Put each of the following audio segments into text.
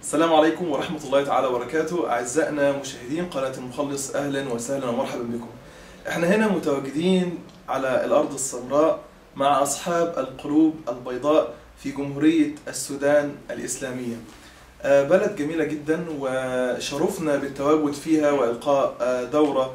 السلام عليكم ورحمة الله تعالى وبركاته. أعزائنا مشاهدين قناة المخلص، أهلا وسهلا ومرحبا بكم. احنا هنا متواجدين على الأرض السمراء مع أصحاب القلوب البيضاء في جمهورية السودان الإسلامية. بلد جميلة جدا وشرفنا بالتواجد فيها وإلقاء دورة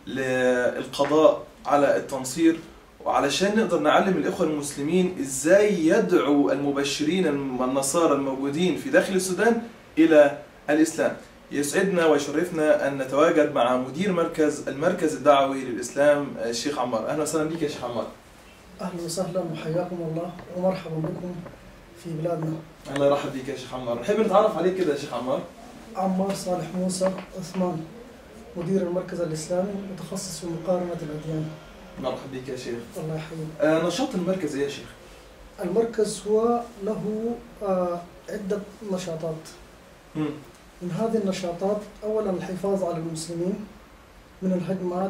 للقضاء على التنصير، وعلشان نقدر نعلم الإخوة المسلمين إزاي يدعو المبشرين النصارى الموجودين في داخل السودان إلى الإسلام. يسعدنا ويشرفنا أن نتواجد مع مدير المركز الدعوي للإسلام الشيخ عمار. أهلا وسهلا بك يا شيخ عمار. أهلا وسهلا وحياكم الله ومرحبا بكم في بلادنا. الله يرحب بك يا شيخ عمار. نحب نتعرف عليك كده يا شيخ عمار. عمار صالح موسى عثمان، مدير المركز الإسلامي متخصص في مقارنة الأديان. مرحبا بك يا شيخ. الله يحييك. نشاط المركز إيه يا شيخ؟ المركز هو له عدة نشاطات. من هذه النشاطات أولا الحفاظ على المسلمين من الهجمات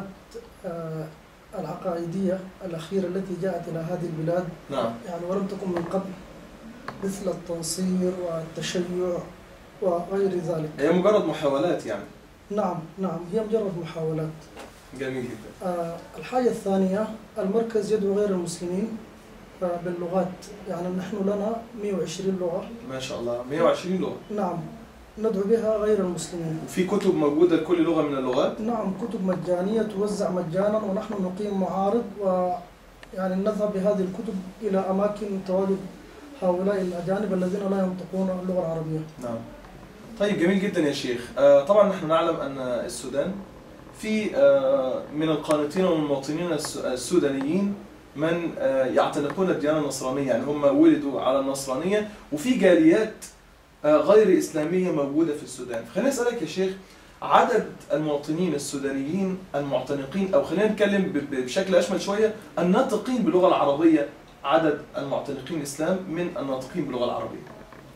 العقائدية الأخيرة التي جاءت إلى هذه البلاد. نعم. يعني ولم تكن من قبل، مثل التنصير والتشيع وغير ذلك. هي مجرد محاولات يعني. نعم هي مجرد محاولات. جميل جدا. الحاجة الثانية، المركز يدعو غير المسلمين باللغات، يعني نحن لنا 120 لغة. ما شاء الله، 120 لغة. نعم، ندعو بها غير المسلمين. وفي كتب موجودة لكل لغة من اللغات؟ نعم، كتب مجانية توزع مجانا، ونحن نقيم معارض ويعني نذهب بهذه الكتب إلى أماكن تواجد هؤلاء الأجانب الذين لا ينطقون اللغة العربية. نعم. طيب جميل جدا يا شيخ. طبعا نحن نعلم أن السودان في من القانتين والمواطنين السودانيين من يعتنقون الديانة النصرانية، يعني هم ولدوا على النصرانية، وفي جاليات غير إسلامية موجودة في السودان. فخليني أسألك يا شيخ، عدد المواطنين السودانيين المعتنقين، أو خلينا نتكلم بشكل أشمل شوية، الناطقين باللغة العربية، عدد المعتنقين الإسلام من الناطقين باللغة العربية.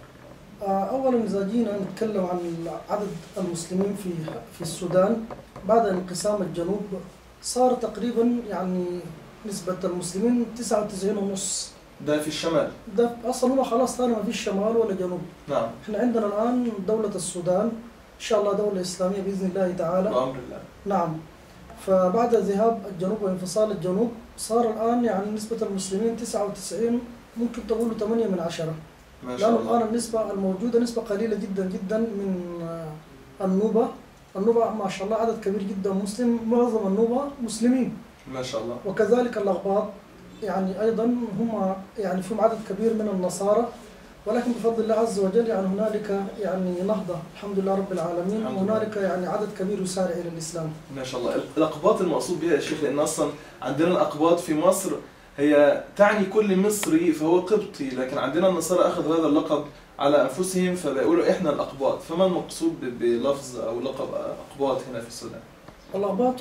أولا إذا جينا نتكلم عن عدد المسلمين في السودان بعد انقسام الجنوب، صار تقريبا يعني نسبة المسلمين 99.5. ده في الشمال. ده أصلا هو خلاص ثاني ما فيش شمال ولا جنوب. نعم. احنا عندنا الآن دولة السودان إن شاء الله دولة إسلامية بإذن الله تعالى. بأمر الله. نعم. فبعد ذهاب الجنوب وانفصال الجنوب، صار الآن يعني نسبة المسلمين 99، ممكن تقولوا 8/10. ما شاء الله. لأنه الآن النسبة الموجودة نسبة قليلة جدا جدا من النوبة. النوبة ما شاء الله عدد كبير جدا مسلم، معظم النوبة مسلمين. ما شاء الله. وكذلك الأغباط يعني أيضا هم يعني فيهم عدد كبير من النصارى، ولكن بفضل الله عز وجل يعني هنالك يعني نهضة الحمد لله رب العالمين، وهنالك يعني عدد كبير يسارع إلى الإسلام. ما شاء الله. الأقباط المقصود بها يا شيخ، لأن أصلا عندنا الأقباط في مصر هي تعني كل مصري فهو قبطي، لكن عندنا النصارى أخذوا هذا اللقب على أنفسهم فبيقولوا إحنا الأقباط. فما المقصود بلفظ أو لقب أقباط هنا في السودان؟ الأقباط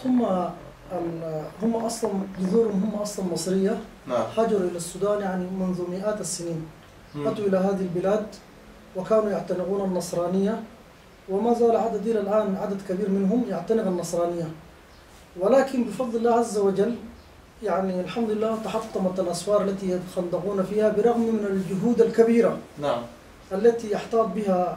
هم أصلا جذورهم هم أصلا مصرية. نعم. هاجروا إلى السودان يعني منذ مئات السنين. أتوا إلى هذه البلاد وكانوا يعتنقون النصرانية، وما زال عدد إلى الآن عدد كبير منهم يعتنق النصرانية، ولكن بفضل الله عز وجل يعني الحمد لله تحطمت الأسوار التي يتخندقون فيها برغم من الجهود الكبيرة. نعم. التي يحتاط بها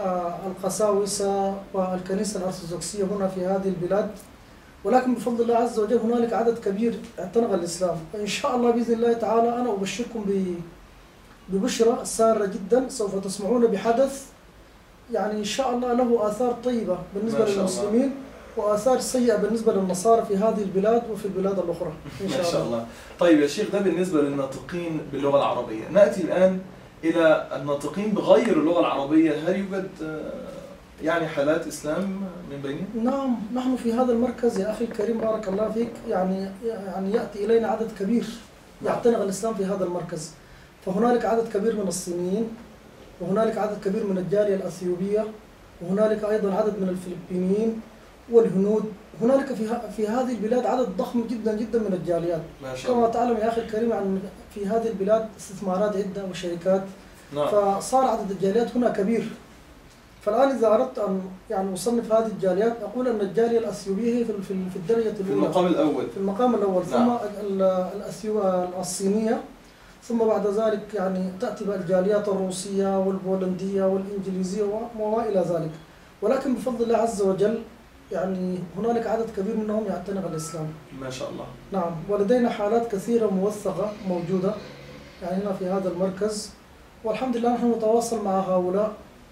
القساوسة والكنيسة الأرثوذكسية هنا في هذه البلاد، ولكن بفضل الله عز وجل هنالك عدد كبير اعتنق الإسلام. فإن شاء الله بإذن الله تعالى أنا أبشركم ببشرة سارة جدا، سوف تسمعون بحدث يعني إن شاء الله له آثار طيبة بالنسبة للمسلمين وآثار سيئة بالنسبة للنصارى في هذه البلاد وفي البلاد الأخرى إن شاء الله. ما شاء الله. طيب يا شيخ، ده بالنسبة للناطقين باللغة العربية. نأتي الآن إلى الناطقين بغير اللغة العربية. هل يوجد يعني حالات إسلام من بينهم؟ نعم، نحن في هذا المركز يا أخي الكريم بارك الله فيك يعني يأتي إلينا عدد كبير يعتنق الإسلام في هذا المركز. فهنالك عدد كبير من الصينيين، وهنالك عدد كبير من الجالية الأثيوبية، وهنالك أيضا عدد من الفلبينيين والهنود. هنالك في هذه البلاد عدد ضخم جدا جدا من الجاليات. ما شاء الله. كما تعلم يا أخي الكريم عن في هذه البلاد استثمارات عدة وشركات. نعم. فصار عدد الجاليات هنا كبير. فالآن إذا أردت أن يعني أصنف هذه الجاليات، أقول أن الجالية الأثيوبية هي في الدرجة الأولى، في المقام الأول. في المقام الأول. نعم. ثم الصينية، ثم بعد ذلك يعني تأتي بقى الجاليات الروسية والبولندية والإنجليزية وما إلى ذلك. ولكن بفضل الله عز وجل يعني هنالك عدد كبير منهم يعتنق الإسلام. ما شاء الله. نعم، ولدينا حالات كثيرة موثقة موجودة يعني هنا في هذا المركز، والحمد لله نحن نتواصل مع هؤلاء،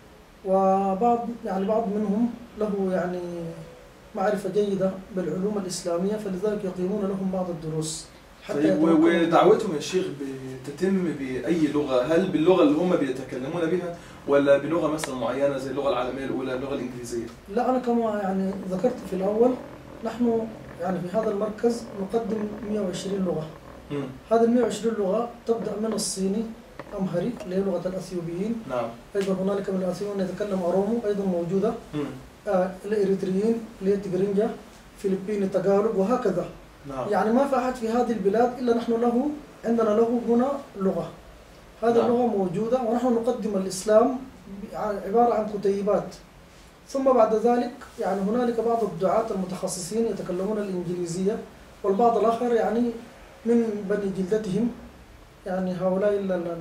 وبعض بعض منهم له يعني معرفة جيدة بالعلوم الإسلامية، فلذلك يقيمون لهم بعض الدروس. طيب ودعوتهم يا شيخ بتتم بأي لغة؟ هل باللغة اللي هم بيتكلمون بها ولا بلغة مثلا معينة زي اللغة العالمية الأولى اللغة الإنجليزية؟ لا، أنا كما يعني ذكرت في الأول، نحن يعني في هذا المركز نقدم 120 لغة. هذه ال 120 لغة تبدأ من الصيني، أمهري اللي هي لغة الأثيوبيين. نعم. أيضا هنالك من الأثيوبيين يتكلم أرومو أيضا موجودة. الإريتريين اللي هي تجرينجا، فلبيني تاغالوج، وهكذا. نعم. يعني ما في أحد في هذه البلاد إلا نحن عندنا له هنا لغة. هذه نعم. اللغة موجودة، ونحن نقدم الإسلام عبارة عن كتيبات. ثم بعد ذلك يعني هنالك بعض الدعاة المتخصصين يتكلمون الإنجليزية، والبعض الآخر يعني من بني جلدتهم، يعني هؤلاء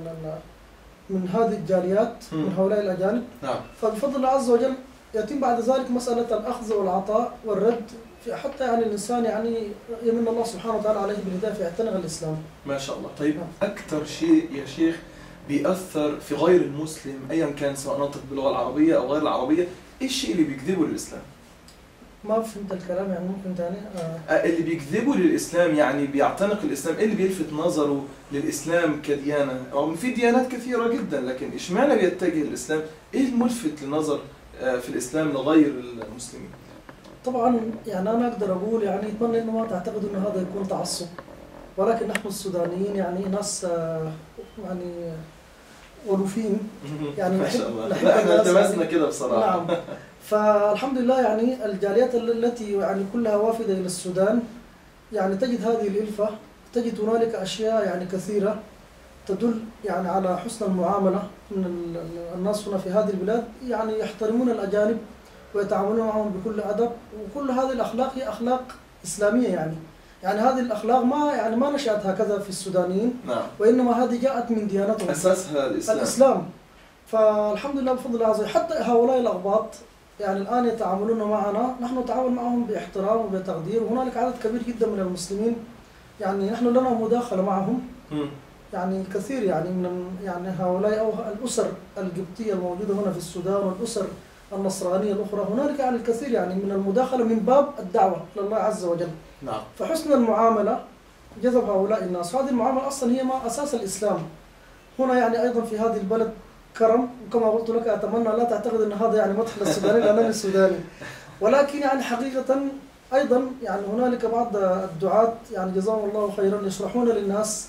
من هذه الجاليات، من هؤلاء الأجانب. نعم. فبفضل الله عز وجل يتم بعد ذلك مسألة الأخذ والعطاء والرد، حتى يعني الإنسان يعني يمن الله سبحانه وتعالى عليه بالهداية فيعتنق الإسلام. ما شاء الله. طيب أكثر شيء يا شيخ بيأثر في غير المسلم أيا كان، سواء ناطق باللغة العربية أو غير العربية، إيش الشيء اللي بيجذبه للإسلام؟ ما فهمت الكلام، يعني ممكن تاني؟ اللي بيجذبه للإسلام، يعني بيعتنق الإسلام، إيه اللي بيلفت نظره للإسلام كديانة؟ رغم في ديانات كثيرة جدا، لكن إشمعنى بيتجه للإسلام؟ إيه الملفت للنظر في الإسلام لغير المسلمين؟ طبعا يعني أنا أقدر أقول يعني أتمنى إنه ما تعتقدوا إنه هذا يكون تعصب، ولكن نحن السودانيين يعني ناس يعني ولوفين، يعني ما شاء الله. لا احنا التمسنا كده بصراحة. نعم. فالحمد لله يعني الجاليات التي يعني كلها وافدة إلى السودان، يعني تجد هذه الإلفة، تجد هنالك أشياء يعني كثيرة تدل يعني على حسن المعاملة من الناس هنا في هذه البلاد، يعني يحترمون الأجانب ويتعاملون معهم بكل أدب، وكل هذه الأخلاق هي أخلاق إسلامية. يعني هذه الأخلاق ما نشأت هكذا في السودانيين. نعم. وإنما هذه جاءت من ديانتهم، أساسها الإسلام. فالحمد لله بفضل الله عز وجل حتى هؤلاء الأقباط يعني الآن يتعاملون معنا، نحن نتعامل معهم باحترام وبتقدير، وهنالك عدد كبير جدا من المسلمين يعني نحن لنا مداخلة معهم. يعني كثير يعني يعني هؤلاء أو الأسر القبطية الموجودة هنا في السودان والأسر النصرانية الأخرى، هنالك يعني الكثير يعني من المداخلة من باب الدعوة لله عز وجل. نعم. فحسن المعاملة جذب هؤلاء الناس، وهذه المعاملة أصلا هي ما أساس الإسلام. هنا يعني أيضا في هذه البلد كرم، وكما قلت لك أتمنى لا تعتقد أن هذا يعني مدح للسوداني لأن أنا السوداني، ولكن يعني حقيقة أيضا يعني هنالك بعض الدعاة يعني جزاهم الله خيرا يشرحون للناس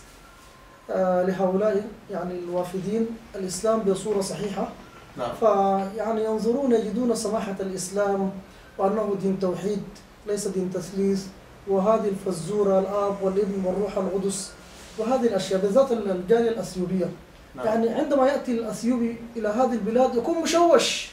لهؤلاء يعني الوافدين الإسلام بصورة صحيحة. نعم. فيعني ينظرون يجدون سماحة الإسلام، وأنه دين توحيد ليس دين تثليث، وهذه الفزورة الآب والابن والروح القدس، وهذه الأشياء بالذات الجالية الأثيوبية. نعم. يعني عندما يأتي الأثيوبي إلى هذه البلاد يكون مشوش،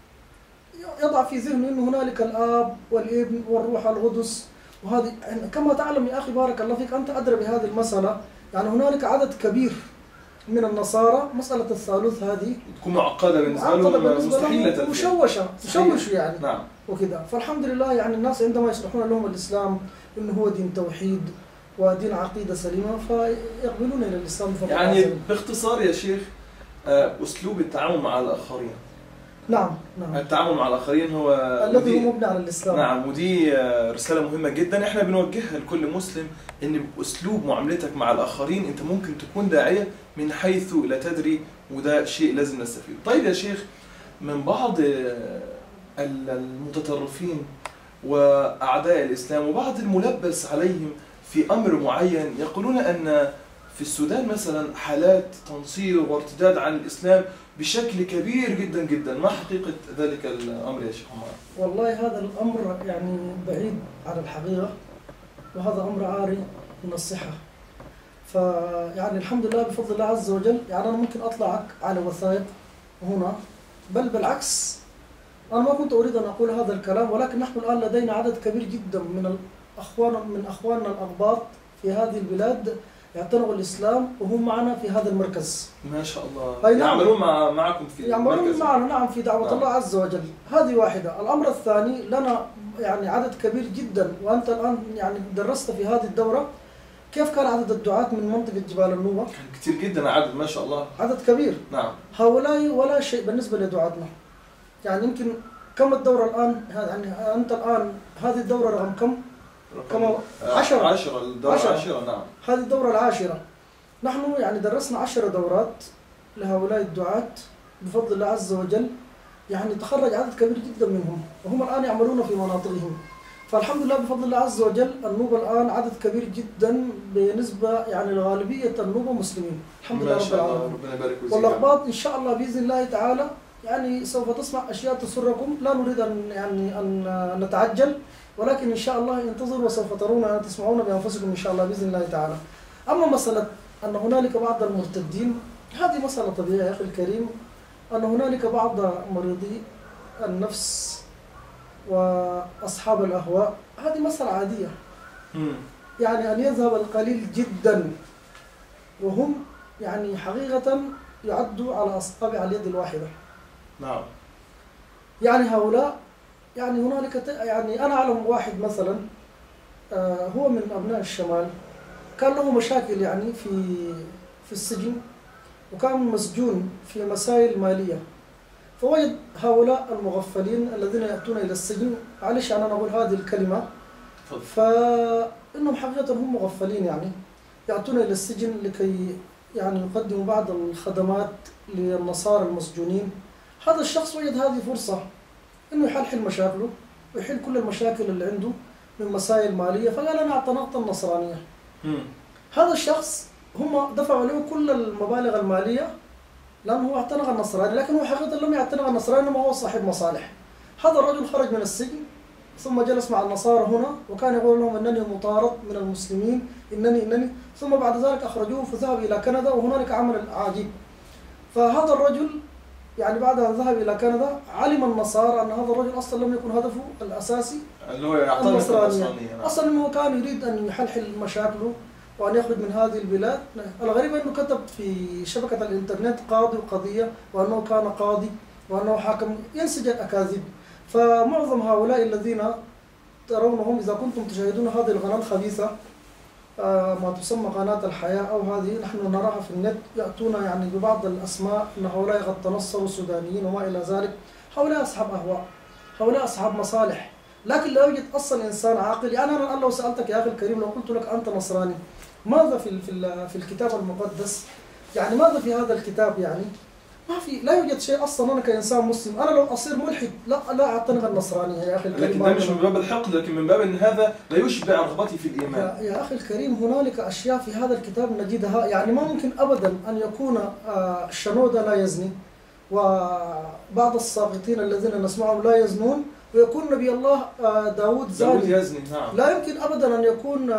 يضع في ذهنه أن هنالك الآب والابن والروح القدس، وهذه كما تعلم يا أخي بارك الله فيك أنت أدرى بهذه المسألة، يعني هنالك عدد كبير من النصارى مسألة الثالوث هذه تكون معقدة بالنسبة لهم، مستحيلة، مشوشة يعني. نعم. وكذا، فالحمد لله يعني الناس عندما يشرحون لهم الإسلام إنه هو دين توحيد ودين عقيدة سليمة فيقبلون إلى الإسلام. يعني باختصار يا شيخ أسلوب التعامل مع الآخرين. نعم. التعامل مع الآخرين هو الذي هو مبني على الإسلام. نعم، ودي رسالة مهمة جدا احنا بنوجهها لكل مسلم، ان بأسلوب معاملتك مع الآخرين انت ممكن تكون داعية من حيث لا تدري، وده شيء لازم نستفيده. طيب يا شيخ، من بعض المتطرفين وأعداء الإسلام وبعض الملبس عليهم في أمر معين يقولون أن في السودان مثلا حالات تنصير وارتداد عن الإسلام بشكل كبير جدا جدا، ما حقيقة ذلك الأمر يا شيخ عمر؟ والله هذا الأمر يعني بعيد عن الحقيقة، وهذا أمر عاري من الصحة. فيعني الحمد لله بفضل الله عز وجل يعني أنا ممكن أطلعك على وثائق هنا، بل بالعكس أنا ما كنت أريد أن أقول هذا الكلام، ولكن نحن الآن لدينا عدد كبير جدا من أخواننا الأقباط في هذه البلاد يعتنقوا الإسلام وهم معنا في هذا المركز. ما شاء الله. أي نعم. يعملون معكم في يعملون المركز. معنا نعم في دعوة نعم. الله عز وجل. هذه واحدة. الأمر الثاني لنا يعني عدد كبير جدا، وأنت الآن يعني درست في هذه الدورة كيف كان عدد الدعاة من منطقة جبال النوبة؟ كان كثير جدا عدد ما شاء الله. عدد كبير. نعم. هؤلاء ولا شيء بالنسبة لدعاتنا. يعني يمكن كم الدورة الآن؟ يعني أنت الآن هذه الدورة رقم كم؟ كم 10. 10 الدورة 10 نعم. هذه الدورة العاشرة. نحن يعني درسنا 10 دورات لهؤلاء الدعاة بفضل الله عز وجل. يعني تخرج عدد كبير جدا منهم وهم الآن يعملون في مناطقهم. فالحمد لله بفضل الله عز وجل النوبة الآن عدد كبير جدا بنسبة يعني غالبية النوبة مسلمين. الحمد لله رب العالمين. ربنا يبارك فيك. والأقباط إن شاء الله بإذن الله تعالى يعني سوف تسمع أشياء تسركم. لا نريد أن نتعجل، ولكن إن شاء الله انتظروا وسوف ترون أن تسمعون بأنفسكم إن شاء الله بإذن الله تعالى. أما مسألة أن هنالك بعض المرتدين، هذه مسألة طبيعية يا أخي الكريم. أن هنالك بعض مريضي النفس وأصحاب الأهواء، هذه مسألة عادية. يعني أن يذهب القليل جدا وهم يعني حقيقة يعدوا على أصابع اليد الواحدة. نعم. يعني هؤلاء يعني هنالك يعني أنا أعلم واحد مثلا هو من أبناء الشمال، كان له مشاكل يعني في السجن، وكان مسجون في مسائل مالية. فوجد هؤلاء المغفلين الذين يأتون إلى السجن، معلش أنا أقول هذه الكلمة، فإنهم حقيقة هم مغفلين يعني يأتون إلى السجن لكي يعني يقدموا بعض الخدمات للنصارى المسجونين. هذا الشخص وجد هذه فرصة إنه يحل مشاكله ويحل كل المشاكل اللي عنده من مسائل مالية، فقال أنا اعتنقت النصرانية. هذا الشخص هم دفعوا له كل المبالغ المالية لأنه هو اعتنق النصراني، لكن هو حقيقة لم يعتنق النصراني، ما هو صاحب مصالح. هذا الرجل خرج من السجن ثم جلس مع النصارى هنا وكان يقول لهم أنني مطارد من المسلمين، إنني ثم بعد ذلك أخرجوه فذهب إلى كندا، وهنالك عمل عجيب. فهذا الرجل يعني بعد أن ذهب إلى كندا علم النصارى أن هذا الرجل أصلا لم يكن هدفه الأساسي اللي هو يعتنق النصرانية. أصلا أنه كان يريد أن يحلحل مشاكله وأن يخرج من هذه البلاد. الغريب أنه كتب في شبكة الإنترنت قاضي وقضية، وأنه كان قاضي وأنه حاكم، ينسج الأكاذيب. فمعظم هؤلاء الذين ترونهم إذا كنتم تشاهدون هذه القناة الخبيثة ما تسمى قناة الحياة أو هذه نحن نراها في النت، يأتون يعني ببعض الأسماء أن هؤلاء قد تنصروا سودانيين وما إلى ذلك. هؤلاء أصحاب أهواء، هؤلاء أصحاب مصالح، لكن لا يوجد أصلا إنسان عاقل. يعني أنا الآن لو سألتك يا أخي الكريم، لو قلت لك أنت نصراني، ماذا في الكتاب المقدس؟ يعني ماذا في هذا الكتاب؟ يعني ما في، لا يوجد شيء أصلا. أنا كإنسان مسلم أنا لو أصير ملحد لا أعتنق النصرانية يا أخي الكريم. لكن ده مش من باب الحقد، لكن من باب أن هذا لا يشبع رغبتي في الإيمان. يا أخي الكريم هنالك أشياء في هذا الكتاب نجدها، يعني ما ممكن أبدا أن يكون الشنودة لا يزني وبعض الساقطين الذين نسمعهم لا يزنون، ويكون نبي الله داود زاني. يزني. نعم. لا يمكن أبدا أن يكون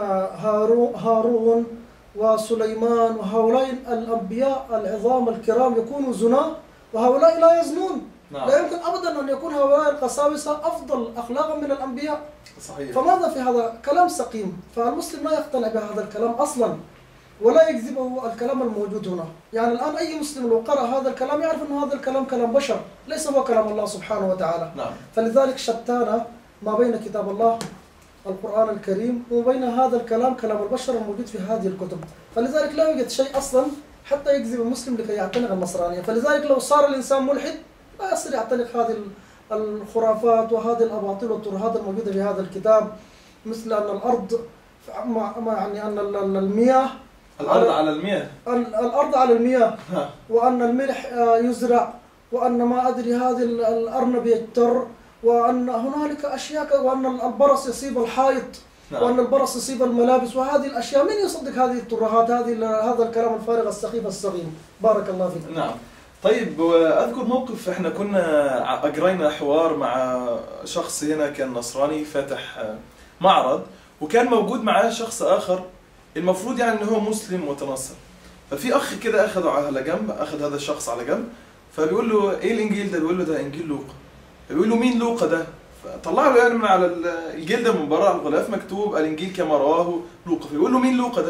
هارون وسليمان وهؤلاء الأنبياء العظام الكرام يكونوا زنا وهؤلاء لا يزنون. نعم. لا يمكن أبدا أن يكون هؤلاء القساوسة أفضل أخلاقا من الأنبياء. صحيح. فماذا في هذا؟ كلام سقيم. فالمسلم لا يقتنع بهذا الكلام أصلا ولا يكذبه الكلام الموجود هنا. يعني الآن أي مسلم لو قرأ هذا الكلام يعرف أن هذا الكلام كلام بشر، ليس هو كلام الله سبحانه وتعالى. نعم. فلذلك شتان ما بين كتاب الله القرآن الكريم وبين هذا الكلام كلام البشر الموجود في هذه الكتب. فلذلك لا يوجد شيء أصلا حتى يكذب المسلم لكي يعتنق النصرانية. فلذلك لو صار الإنسان ملحد لا يصير يعتنق هذه الخرافات وهذه الأباطيل والترهات الموجودة في هذا الكتاب، مثل أن الأرض يعني أن المياه الأرض على المياه، الأرض على المياه، وأن الملح يزرع، وأن ما أدري هذه الأرنب يجتر، وأن هنالك أشياء، وأن البرص يصيب الحائط. نعم. وأن البرص يصيب الملابس، وهذه الأشياء من يصدق هذه الترهات، هذا الكلام الفارغ السخيف الصغير. بارك الله فيك. نعم. طيب أذكر موقف، احنا كنا أجرينا حوار مع شخص هنا كان نصراني فاتح معرض، وكان موجود معاه شخص آخر المفروض يعني إن هو مسلم متنصر. ففي أخ كده أخذه على جنب، أخذ هذا الشخص على جنب، فبيقول له إيه الإنجيل ده؟ بيقول له ده إنجيل لوقا. بيقول له مين لوقا ده؟ فطلع له يعني من على الجلدة من بره الغلاف مكتوب الإنجيل كما رواه لوقا. فيقول له مين لوقا ده؟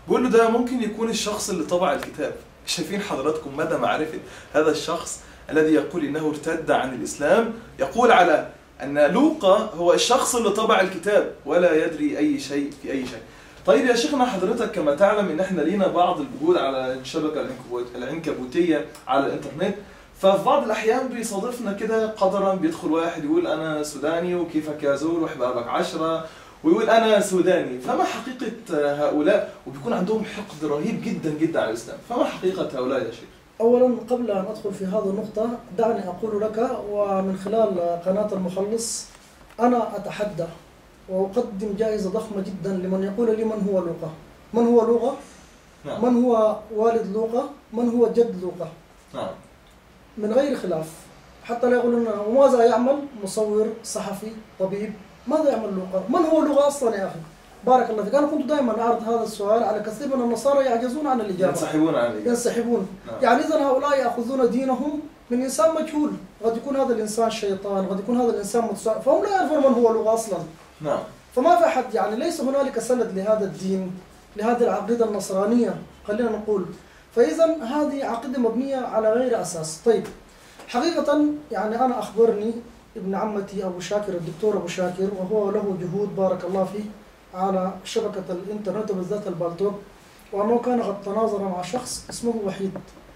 بقول له ده ممكن يكون الشخص اللي طبع الكتاب. شايفين حضراتكم مدى معرفة هذا الشخص الذي يقول إنه ارتد عن الإسلام، يقول على أن لوقا هو الشخص اللي طبع الكتاب ولا يدري أي شيء في أي شيء. طيب يا شيخنا، حضرتك كما تعلم إن إحنا لينا بعض الجهود على الشبكة العنكبوتية على الإنترنت، ففي بعض الأحيان بيصادفنا كده قدرا بيدخل واحد يقول أنا سوداني وكيفك يا زول وحبابك 10 ويقول أنا سوداني. فما حقيقة هؤلاء؟ وبيكون عندهم حقد رهيب جدا جدا على الإسلام. فما حقيقة هؤلاء يا شيخ؟ أولا قبل أن أدخل في هذه النقطة دعني أقول لك ومن خلال قناة المخلص أنا أتحدى وأقدم جائزة ضخمة جدا لمن يقول لي من هو لوقا. من هو لوقا؟ نعم. من هو والد لوقا؟ من هو جد لوقا؟ نعم. من غير خلاف، حتى لا يقولون وماذا يعمل مصور صحفي طبيب، ماذا يعمل لوقا؟ من هو لوقا أصلا يا أخي؟ بارك الله فيك. أنا كنت دائما أعرض هذا السؤال على كثير من النصارى يعجزون عن الإجابة، ينسحبون عن الإجابة. ينسحبون. نعم. يعني إذا هؤلاء يأخذون دينهم من إنسان مجهول، قد يكون هذا الإنسان شيطان، قد يكون هذا الإنسان متساءل، فهم لا يعرفون من هو لوقا أصلا. نعم. فما في أحد، يعني ليس هنالك سند لهذا الدين، لهذه العقيدة النصرانية خلينا نقول. فإذا هذه عقيدة مبنية على غير أساس. طيب حقيقة يعني أنا أخبرني ابن عمتي أبو شاكر، الدكتور أبو شاكر، وهو له جهود بارك الله فيه على شبكة الإنترنت وبالذات البالتوك، وأنه كان قد تناظر مع شخص اسمه وحيد.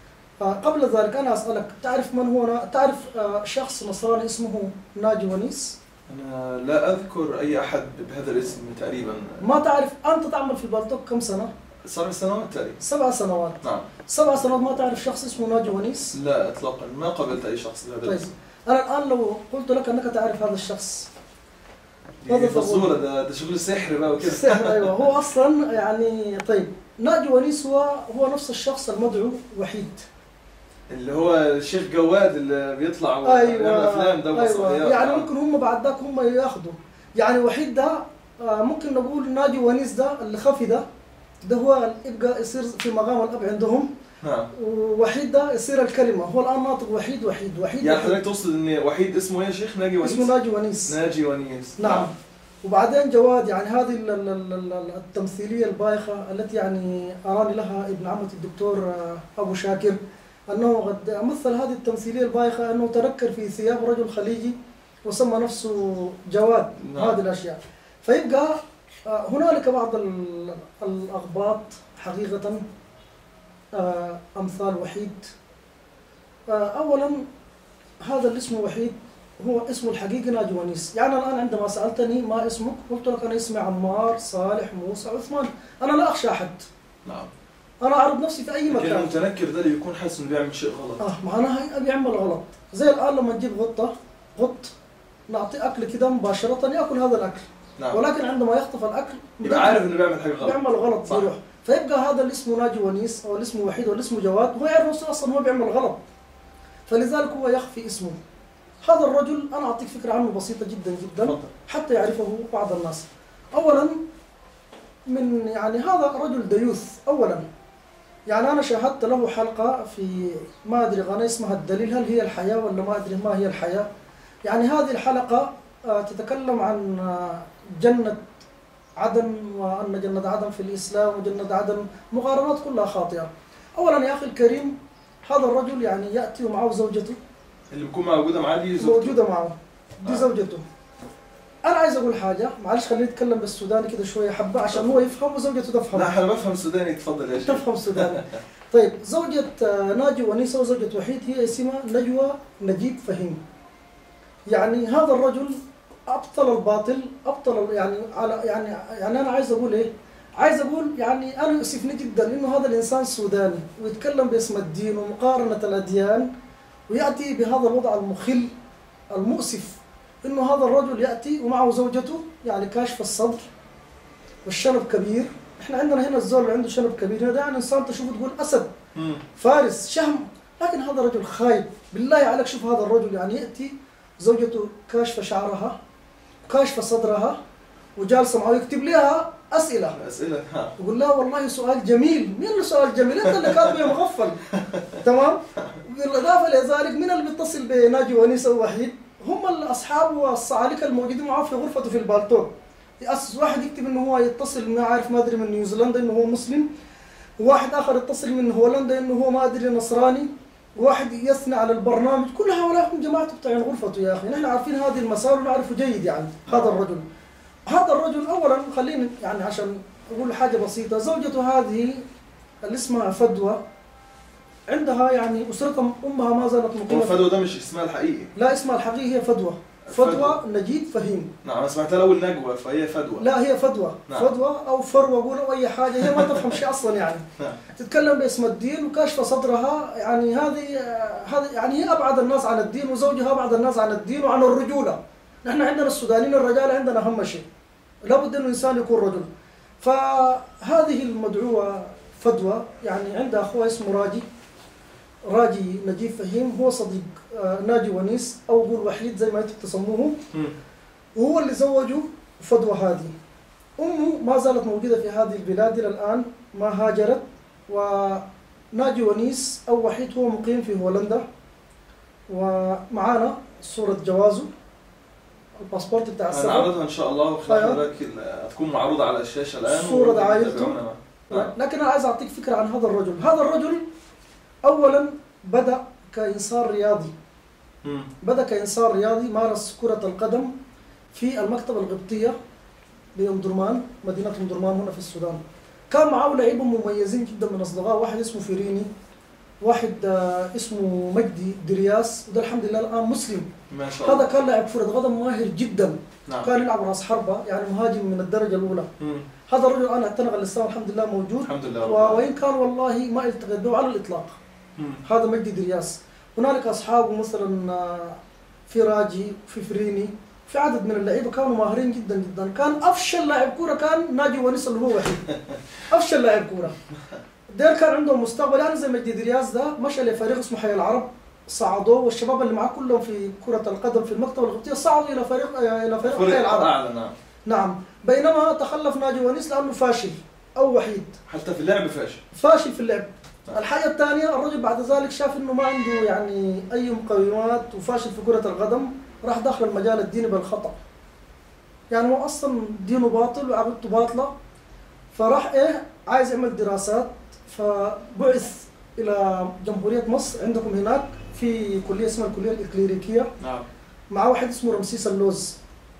قبل ذلك أنا أسألك، تعرف من هو؟ تعرف شخص نصراني اسمه ناجي ونيس؟ أنا لا أذكر أي أحد بهذا الاسم تقريبا. ما تعرف؟ أنت تعمل في البالتوك كم سنة؟ 7 سنوات تقريبا. 7 سنوات. نعم. 7 سنوات ما تعرف شخص اسمه ناجي ونيس؟ لا إطلاقا، ما قابلت أي شخص بهذا طيب الاسم. أنا الآن لو قلت لك أنك تعرف هذا الشخص، دي فصولة، ده شغل سحر بقى وكده. السحر أيوه. هو أصلا يعني طيب ناجي ونيس هو نفس الشخص المدعو وحيد، اللي هو الشيخ جواد اللي بيطلع ويعمل أفلام ده ومسرحيات. يعني ممكن هم بعد ذاك هم ياخذوا. يعني وحيد ده ممكن نقول ناجي ونيس ده اللي خفي ده هو يبقى يصير في مقام الأب عندهم. نعم. ووحيد ده يصير الكلمة، هو الآن ناطق وحيد. يعني حضرتك تقصد إن وحيد اسمه إيه يا شيخ؟ ناجي ونيس؟ اسمه ناجي ونيس. ناجي ونيس. نعم. وبعدين جواد، يعني هذه التمثيلية البايخة التي يعني أراني لها ابن عمتي الدكتور أبو شاكر، أنه قد مثل هذه التمثيلية البايخة أنه تنكر في ثياب رجل خليجي وسمى نفسه جواد. نعم. هذه الأشياء. فيبقى هنالك بعض الأغباط حقيقة أمثال وحيد. أولا هذا اللي اسمه وحيد هو اسمه الحقيقي ناجي ونيس. يعني الآن عندما سألتني ما اسمك قلت لك أنا اسمي عمار صالح موسى عثمان. أنا لا أخشى أحد. نعم. أنا أعرض نفسي في أي لكن مكان. المتنكر ده اللي يكون حاسس إنه بيعمل شيء غلط. معناها أبي يعمل غلط. زي الآن لما نجيب غط نعطيه أكل كده مباشرة يأكل هذا الأكل. نعم. ولكن عندما يخطف الأكل يبقى عارف إنه بيعمل حاجة غلط. بيعمل غلط يروح. فيبقى هذا اللي اسمه ناجي ونيس أو اللي اسمه وحيد أو اللي اسمه جواد هو يعرف نفسه أصلا هو بيعمل غلط، فلذلك هو يخفي اسمه. هذا الرجل أنا أعطيك فكرة عنه بسيطة جدا جدا حتى يعرفه بعض الناس. أولا من يعني هذا رجل ديوث. أولا يعني أنا شاهدت له حلقة في ما أدري قناة اسمها الدليل، هل هي الحياة ولا ما أدري ما هي الحياة. يعني هذه الحلقة تتكلم عن جنة عدن، وأن جنة عدن في الإسلام وجنة عدن، مقارنات كلها خاطئة. أولا يا أخي الكريم هذا الرجل يعني يأتي ومعه زوجته اللي بتكون موجودة معاه دي زوجته. موجودة معه دي زوجته. أنا عايز أقول حاجة، معلش خليني أتكلم بالسوداني كده شوية حبة عشان هو يفهم وزوجته تفهم. لا أنا بفهم سوداني، تفضل يا شيخ. تفهم سوداني. طيب زوجة ناجي ونيسة وزوجة وحيد هي اسمها نجوى نجيب فهيم. يعني هذا الرجل أبطل الباطل، أبطل يعني على يعني أنا عايز أقول إيه؟ عايز أقول يعني أنا يؤسفني جدا إنه هذا الإنسان سوداني ويتكلم باسم الدين ومقارنة الأديان ويأتي بهذا الوضع المخل المؤسف، إنه هذا الرجل يأتي ومعه زوجته يعني كاشف الصدر والشنب كبير. إحنا عندنا هنا الزول اللي عنده شنب كبير ده يعني إنسان تشوفه تقول أسد فارس شهم، لكن هذا رجل خايب. بالله عليك شوف هذا الرجل يعني يأتي زوجته كاشفة شعرها وكاشفة صدرها وجالسة معه يكتب لها أسئلة. يقول لها والله سؤال جميل. مين اللي سؤال جميل؟ أنت اللي كاتب يا مغفل. تمام؟ بالإضافة لذلك مين اللي بيتصل بناجي ونيسة ووحيد؟ هم الأصحاب والصعالكة الموجودين معه في غرفته في البالتوك. يأسس، واحد يكتب انه هو يتصل ما عارف ما ادري من نيوزيلندا انه هو مسلم، وواحد اخر يتصل من هولندا انه هو ما ادري نصراني، وواحد يثني على البرنامج. كل هؤلاء هم جماعته بتاع غرفته يا اخي، نحن عارفين هذه المسار ونعرفه جيد. يعني هذا الرجل اولا خليني يعني عشان اقول حاجه بسيطه، زوجته هذه اللي اسمها فدوى عندها يعني اسرتها امها ما زالت مقيمه. فدوى ده مش اسمها الحقيقي؟ لا اسمها الحقيقي هي فدوى نجيب فهيم. نعم انا سمعتها الاول نجوى، فهي فدوى. لا هي فدوى. نعم. فدوى او فروه قولوا اي حاجه، هي ما تفهم شيء اصلا يعني. نعم. تتكلم باسم الدين وكاشفه صدرها، يعني هذه يعني هي ابعد الناس عن الدين، وزوجها ابعد الناس عن الدين وعن الرجوله. نحن عندنا السودانيين الرجال عندنا اهم شيء، لابد انه الانسان يكون رجل. فهذه المدعوه فدوى يعني عندها اخوها اسمه راجي نجيب فهيم، هو صديق ناجي ونيس او قول وحيد زي ما انتم تسموه، وهو اللي زوجه فدوى هذه. امه ما زالت موجوده في هذه البلاد الى الان، ما هاجرت. وناجي ونيس او وحيد هو مقيم في هولندا، ومعانا صوره جوازه الباسبورت بتاع السفر. هنعرضها ان شاء الله وخلال حضرتك تكون معروضه على الشاشه الان، صوره عائلته. لكن انا عايز اعطيك فكره عن هذا الرجل. هذا الرجل اولا بدأ كإنسان رياضي. بدأ كإنسان رياضي، مارس كرة القدم في المكتبة القبطية بأم درمان، مدينة أم درمان هنا في السودان. كان معه لعيبة مميزين جدا من أصدقائه، واحد اسمه فيريني، واحد اسمه مجدي درياس، وده الحمد لله الآن مسلم. ما شاء الله. هذا كان لاعب كرة قدم ماهر جدا. نعم. كان يلعب راس حربة، يعني مهاجم من الدرجة الأولى. هذا الرجل الآن اعتنق الإسلام الحمد لله موجود. الحمد لله. وإن كان والله ما التقيت به على الإطلاق. هذا مجدي درياس. هنالك أصحابه مثلا في راجي، في فريني، في عدد من اللعيبة كانوا ماهرين جدا جدا. كان أفشل لاعب كورة كان ناجي ونيس اللي هو وحيد. أفشل لاعب كورة. دير كان عندهم مستقبل، يعني زي مجدي درياس ده مشى لفريق اسمه حي العرب، صعدوه، والشباب اللي معاه كلهم في كرة القدم في المكتبة القبطية صعدوا إلى فريق حي العرب. أعلى. نعم. بينما تخلف ناجي ونيس لأنه فاشل أو وحيد. حتى في اللعب فاشل في اللعب. الحاجة الثانية الرجل بعد ذلك شاف انه ما عنده يعني اي مقومات وفاشل في كرة القدم، راح داخل المجال الديني بالخطأ. يعني هو اصلا دينه باطل وعقيدته باطلة، فراح عايز يعمل دراسات، فبعث الى جمهورية مصر عندكم هناك في كلية اسمها الكلية الإكليريكية. نعم. مع واحد اسمه رمسيس اللوز.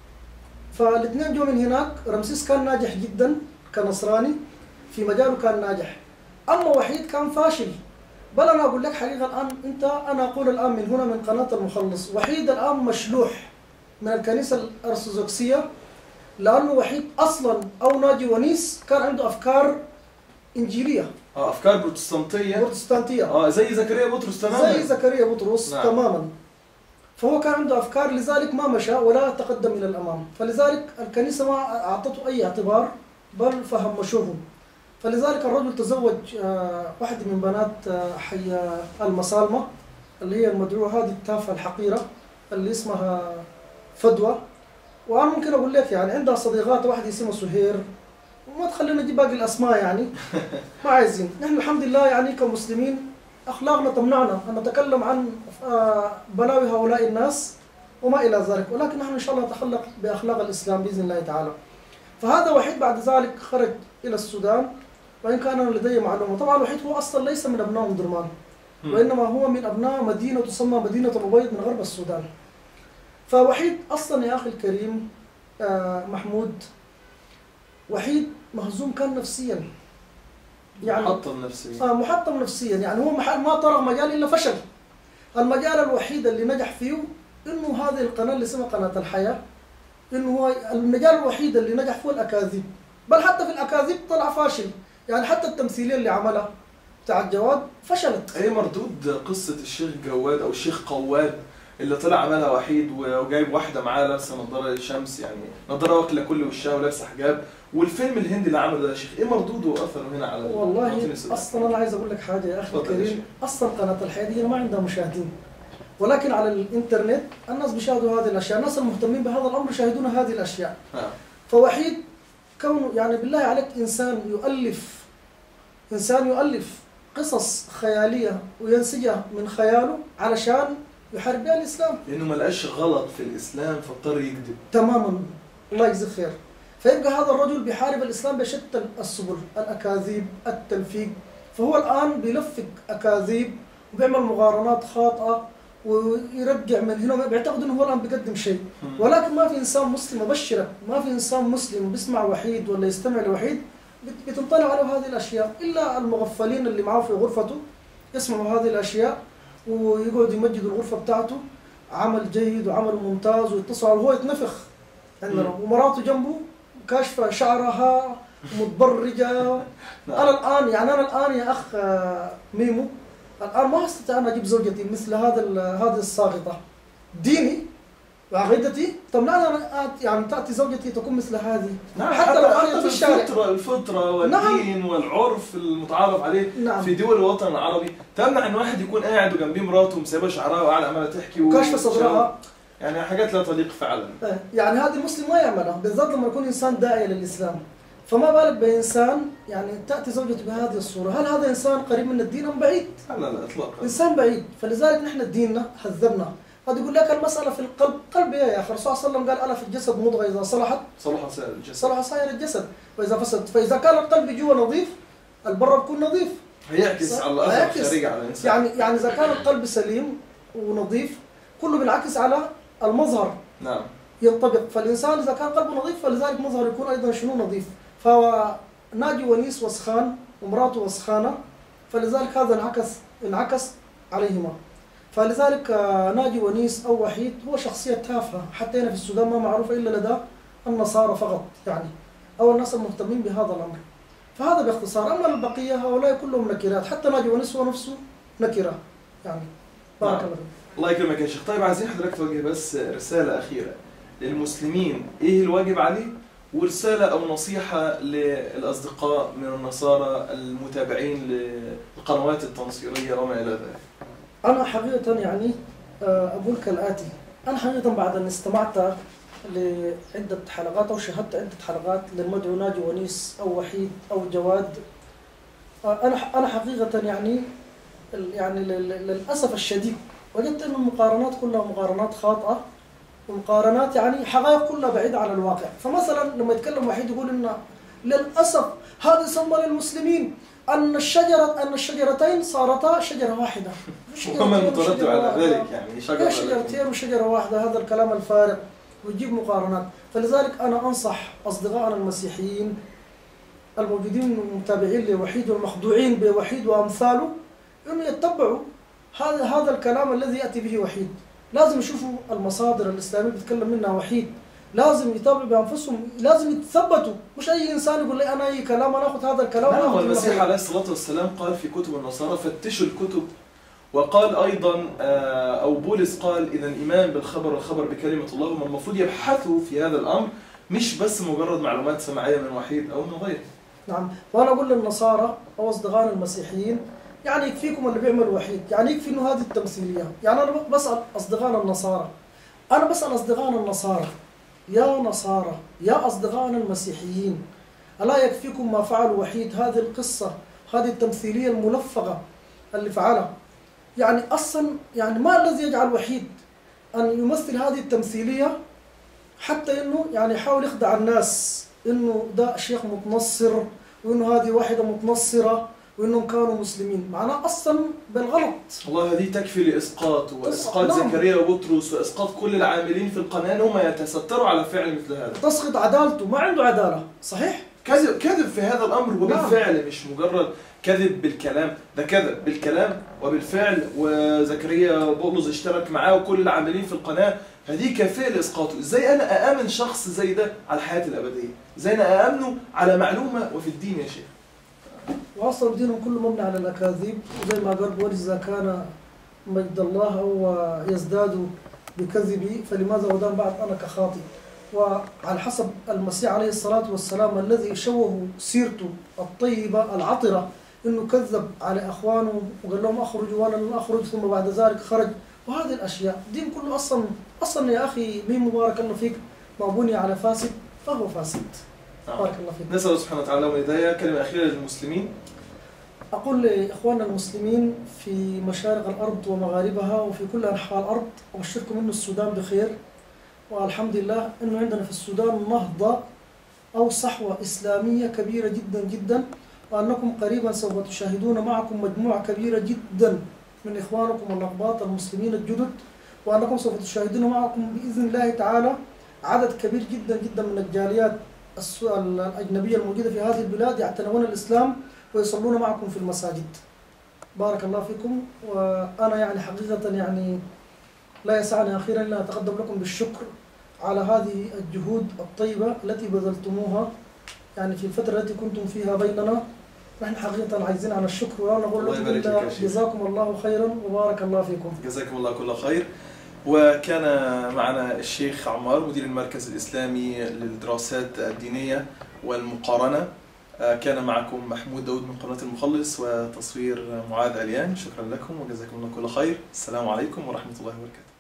فالاثنين جو من هناك. رمسيس كان ناجح جدا كنصراني في مجاله، كان ناجح. أما وحيد كان فاشل. بل أنا أقول لك حقيقة الآن أنا أقول الآن من هنا من قناة المخلص، وحيد الآن مشلوح من الكنيسة الأرثوذكسية، لأنه وحيد أصلاً أو ناجي ونيس كان عنده أفكار إنجيلية. أفكار بروتستانتية. زي زكريا بطرس تماماً. زي زكريا بطرس. نعم. تماماً. فهو كان عنده أفكار، لذلك ما مشى ولا تقدم إلى الأمام، فلذلك الكنيسة ما أعطته أي اعتبار، بل فهمشوه. فلذلك الرجل تزوج واحدة من بنات حي المسالمة اللي هي المدعوة هذه التافهة الحقيرة اللي اسمها فدوى. وأنا ممكن أقول لك يعني عندها صديقات، واحد اسمه سهير، وما تخلينا نجيب باقي الأسماء يعني ما عايزين. نحن الحمد لله يعني كمسلمين أخلاقنا تمنعنا أن نتكلم عن بلاوي هؤلاء الناس وما إلى ذلك، ولكن نحن إن شاء الله نتخلق بأخلاق الإسلام بإذن الله تعالى. فهذا وحيد بعد ذلك خرج إلى السودان، وإن كان أنا لدي معلومة. طبعا وحيد هو أصلا ليس من أبناء أم درمان، وإنما هو من أبناء مدينة تسمى مدينة الأبيض من غرب السودان. فوحيد أصلا يا أخي الكريم محمود، وحيد مهزوم كان نفسيا، يعني محطم نفسيا. محطم نفسيا، يعني هو ما طرق مجال إلا فشل. المجال الوحيد اللي نجح فيه إنه هذه القناة اللي اسمها قناة الحياة، إنه هو المجال الوحيد اللي نجح فيه الأكاذيب، بل حتى في الأكاذيب طلع فاشل. يعني حتى التمثيلية اللي عملها بتاع الجواد فشلت. ايه مردود قصة الشيخ جواد او الشيخ قواد اللي طلع عملها وحيد وجايب واحدة معاه لابسة نظارة شمس، يعني نظارة واكلة كل وشها ولابسة حجاب، والفيلم الهندي اللي عمله ده يا شيخ، ايه مردوده واثره هنا على والله اصلا انا عايز اقول لك حاجة يا اخي الكريم، اصلا قناة الحياة دي ما عندها مشاهدين، ولكن على الانترنت الناس بيشاهدوا هذه الاشياء، الناس المهتمين بهذا الامر يشاهدون هذه الاشياء. فوحيد كونه يعني بالله عليك إنسان يؤلف قصص خيالية وينسجها من خياله علشان يحارب بها الإسلام، لأنه ما لقاش غلط في الإسلام فاضطر يكذب. تماما. الله يجزيه خير. فيبقى هذا الرجل بيحارب الإسلام بشتى السبل، الأكاذيب، التلفيق. فهو الآن بيلفق أكاذيب وبيعمل مقارنات خاطئة ويرجع من هنا، بيعتقد انه هو الان بيقدم شيء، ولكن ما في انسان مسلم، ابشرك ما في انسان مسلم بيسمع وحيد ولا يستمع لوحيد بتنطلع عليه هذه الاشياء، الا المغفلين اللي معاه في غرفته يسمعوا هذه الاشياء ويقعد يمجد الغرفه بتاعته عمل جيد وعمل ممتاز، ويتصل وهو يتنفخ عندنا ومراته جنبه كاشفه شعرها متبرجه. انا الان يا اخ ميمو الآن ما استطيع أن أجيب زوجتي مثل هذه الساقطة. ديني وعقيدتي تمنعني يعني تأتي زوجتي تكون مثل هذه. نعم، حتى لو كانت في الشارع. الفطرة والدين نعم. والعرف المتعارف عليه نعم. في دول الوطن العربي تمنع إن واحد يكون قاعد وجنبيه مراته ومسيبة شعرها وقاعدة عمالة تحكي وكاشفة صدرها. يعني حاجات لا تليق فعلا. يعني هذا المسلم ما يعملها، بالذات لما يكون إنسان داعية للإسلام. فما بالك بإنسان يعني تأتي زوجته بهذه الصورة، هل هذا إنسان قريب من الدين أم بعيد؟ لا إطلاقا. إنسان بعيد، فلذلك نحن ديننا هذبنا. قد يقول لك المسألة في القلب، قلب إيه يا أخي؟ الرسول صلى الله عليه وسلم قال ألا في الجسد مضغة إذا صلحت صلح سائر الجسد، وإذا فسد، فإذا كان القلب جوا نظيف البر بيكون نظيف. هيعكس على الأثر الخارجي على الإنسان. يعني إذا كان القلب سليم ونظيف كله بينعكس على المظهر. نعم. ينطبق، فالإنسان إذا كان قلبه نظيف فلذلك مظهر يكون أيضا شنو نظيف. فناجي ونيس وسخان ومراته وسخانة، فلذلك هذا انعكس عليهما. فلذلك ناجي ونيس أو وحيد هو شخصية تافهة، حتى هنا في السودان ما معروفة إلا لدى النصارى فقط يعني، أو الناس المهتمين بهذا الأمر. فهذا باختصار. أما البقية هؤلاء كلهم نكرات، حتى ناجي ونيس هو نفسه نكرة يعني. بارك الله فيك. الله يكرمك يا شيخ. طيب عايزين حضرتك توجه بس رسالة أخيرة للمسلمين، إيه الواجب عليه؟ ورسالة أو نصيحة للأصدقاء من النصارى المتابعين للقنوات التنصيرية وما إلى ذلك. أنا حقيقة يعني أقول كالآتي. أنا حقيقة بعد أن استمعت لعدة حلقات أو شاهدت عدة حلقات للمدعو ناجي ونيس أو وحيد أو جواد، أنا حقيقة يعني للأسف الشديد وجدت أن المقارنات كلها مقارنات خاطئة، ومقارنات يعني حقائق كلها بعيدة عن الواقع. فمثلا لما يتكلم واحد يقول إن للأسف هذا سمى للمسلمين أن الشجرتين صارتا شجرة واحدة. وما المترتب على ذلك يعني شجرتين وشجرة واحدة، هذا الكلام الفارغ ويجيب مقارنات. فلذلك أنا أنصح أصدقائنا المسيحيين الموجودين المتابعين لوحيد والمخدوعين بوحيد وأمثاله إنه يتبعوا هذا الكلام الذي يأتي به وحيد. لازم يشوفوا المصادر الإسلامية بيتكلم منها وحيد، لازم يتابعوا بأنفسهم، لازم يتثبتوا. مش أي إنسان يقول لي أنا أي كلام أنا أخذ هذا الكلام. نعم، والمسيح عليه الصلاة والسلام قال في كتب النصارى فتشوا الكتب، وقال أيضا أو بولس قال إذا الإيمان بالخبر والخبر بكلمة الله، هم المفروض يبحثوا في هذا الأمر، مش بس مجرد معلومات سمعية من وحيد أو من غيره. نعم، وأنا أقول للنصارى أو أصدقائنا المسيحيين يعني يكفيكم اللي بيعمل وحيد، يعني يكفي إنه هذه التمثيلية. يعني أنا بسأل أصدقائنا النصارى، يا نصارى يا أصدقائنا المسيحيين، ألا يكفيكم ما فعل وحيد؟ هذه القصة، هذه التمثيلية الملفقة اللي فعلها. يعني أصلا يعني ما الذي يجعل وحيد أن يمثل هذه التمثيلية حتى إنه يعني يحاول يخدع الناس إنه ده شيخ متنصر وإنه هذه واحدة متنصرة وإنهم كانوا مسلمين، معناه أصلا بالغلط. والله هذه تكفي لإسقاط وإسقاط زكريا وبطرس وإسقاط كل العاملين في القناة هم يتستروا على فعل مثل هذا. تسقط عدالته، ما عنده عدالة، صحيح؟ كذب في هذا الأمر وبالفعل، مش مجرد كذب بالكلام، ده كذب بالكلام وبالفعل. وزكريا بولس اشترك معاه وكل العاملين في القناة، هذه كافية لإسقاطه. إزاي أنا أآمن شخص زي ده على الحياة الأبدية؟ إزاي أنا أآمنه على معلومة وفي الدين يا شيخ؟ وأصلا دينهم كله مبني على الأكاذيب، وزي ما قال وإذا كان مجد الله أو يزداد بكذبي فلماذا ودان بعد أنا كخاطئ. وعلى حسب المسيح عليه الصلاة والسلام الذي شوه سيرته الطيبة العطرة إنه كذب على أخوانه وقال لهم أخرجوا وأنا لن أخرج، ثم بعد ذلك خرج. وهذه الأشياء دين كله أصلا يا أخي مين مبارك الله فيك ما بني على فاسد فهو فاسد. بارك الله فيك. نسأل سبحانه وتعالى والهداية. كلمة أخيرة للمسلمين. أقول لإخواننا المسلمين في مشارق الأرض ومغاربها وفي كل أنحاء الأرض، أبشركم إنه السودان بخير، والحمد لله إنه عندنا في السودان نهضة أو صحوة إسلامية كبيرة جدا جدا، وأنكم قريبا سوف تشاهدون معكم مجموعة كبيرة جدا من إخوانكم الأقباط المسلمين الجدد، وأنكم سوف تشاهدون معكم بإذن الله تعالى عدد كبير جدا جدا من الجاليات الأجنبية الموجودة في هذه البلاد يعتنقون الإسلام ويصلون معكم في المساجد. بارك الله فيكم. وأنا يعني حقيقة يعني لا يسعني أخيرا إلا أتقدم لكم بالشكر على هذه الجهود الطيبة التي بذلتموها يعني في الفترة التي كنتم فيها بيننا. نحن حقيقة عايزين على الشكر، وأنا أقول لكم إلا جزاكم الله خيرا وبارك الله فيكم. جزاكم الله كل خير. وكان معنا الشيخ عمار مدير المركز الإسلامي للدراسات الدينية والمقارنة. كان معكم محمود داود من قناة المخلص، وتصوير معاذ عليان. شكرا لكم وجزاكم الله كل خير. السلام عليكم ورحمة الله وبركاته.